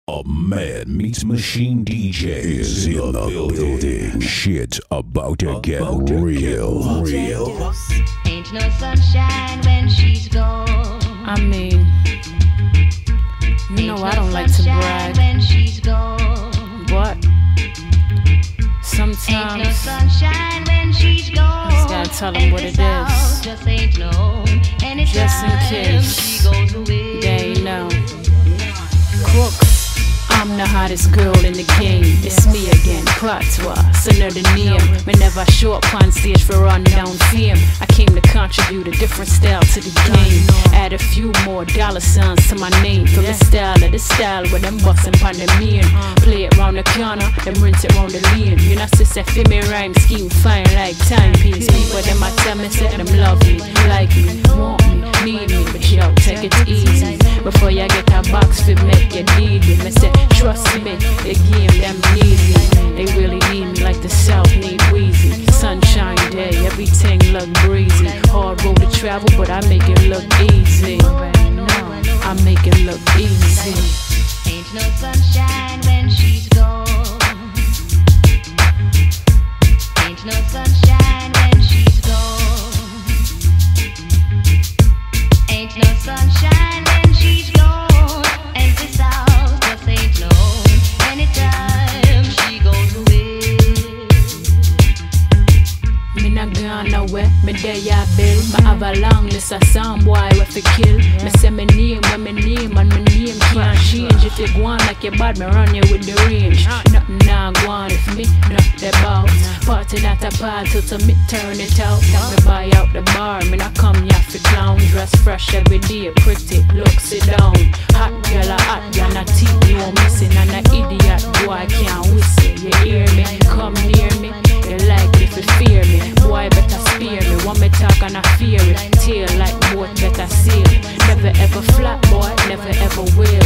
A man meets machine DJ is in the building. Shit's about to get real. Ain't no sunshine when she's gone. I mean, you know I don't like to brag, when she's gone. but sometimes Ain't no sunshine when she's gone. just gotta tell them what it is, Just ain't no anytime just in case she goes away. they ain't know. Crooks, I'm the hottest girl in the game. It's me again, Patwa-Ain't another name. Me never show up on stage for rundown fame. I came to contribute a different style to the game. Add a few more dollar signs to my name. From the style where them bustin' pon the mean. Play it round the corner, then rinse it round the lane. You know, sis, I feel me rhyme scheme fine like timepiece. People them I tell me, say them love me, like me, want me, need me. But yo, take it easy before you get a box to make you need me. Me say, trust me, the game them need me. They really need me like the South need Wheezy. Sunshine day, everything look breezy. Hard road to travel, but I make it look easy. I make it look easy. Ain't no sunshine when she's gone. Ain't no sunshine when she's gone. Ain't no sunshine when she's gone. And this house just ain't no anytime she goes away. Me not gone nowhere, me there ya bill. Me have a long list of some boy we fi kill. Me say me name when me name and my name can't change. If you go on like you bad, me run you with the range. Nothing nah go on if me not the boss. Party not a party till me turn it out. Now me buy out the bar, me not come here fi clown. Dress fresh every day, pretty, look sit down. Hot girl a hot girl, not TV you missing. And a idiot boy can't whistle. You hear me? Come near me. You like if you fear me. Boy better spear me. Want me talk and I fear it. Tail like boat better seal. Never ever flat boy, never ever will.